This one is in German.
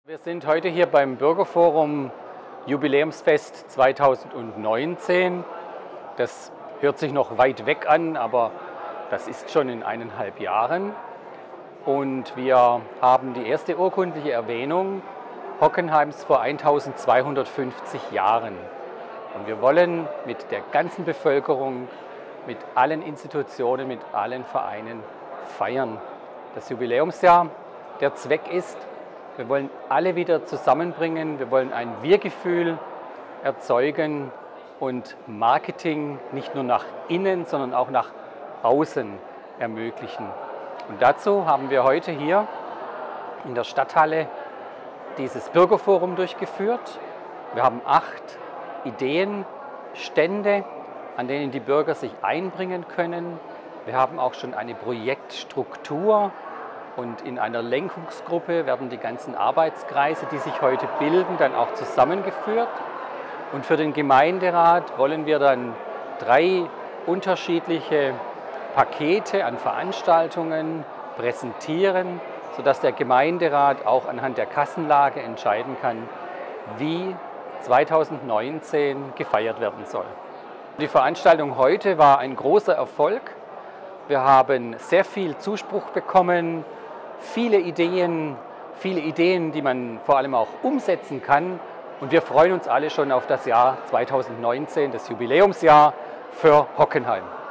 Wir sind heute hier beim Bürgerforum Jubiläumsfest 2019. Das hört sich noch weit weg an, aber das ist schon in 1,5 Jahren. Und wir haben die erste urkundliche Erwähnung Hockenheims vor 1250 Jahren. Und wir wollen mit der ganzen Bevölkerung, mit allen Institutionen, mit allen Vereinen feiern. Das Jubiläumsjahr, der Zweck ist, wir wollen alle wieder zusammenbringen, wir wollen ein Wir-Gefühl erzeugen und Marketing nicht nur nach innen, sondern auch nach außen ermöglichen. Und dazu haben wir heute hier in der Stadthalle dieses Bürgerforum durchgeführt. Wir haben 8 Ideenstände, an denen die Bürger sich einbringen können. Wir haben auch schon eine Projektstruktur. Und in einer Lenkungsgruppe werden die ganzen Arbeitskreise, die sich heute bilden, dann auch zusammengeführt. Und für den Gemeinderat wollen wir dann 3 unterschiedliche Pakete an Veranstaltungen präsentieren, sodass der Gemeinderat auch anhand der Kassenlage entscheiden kann, wie 2019 gefeiert werden soll. Die Veranstaltung heute war ein großer Erfolg. Wir haben sehr viel Zuspruch bekommen, viele Ideen, die man vor allem auch umsetzen kann. Und wir freuen uns alle schon auf das Jahr 2019, das Jubiläumsjahr für Hockenheim.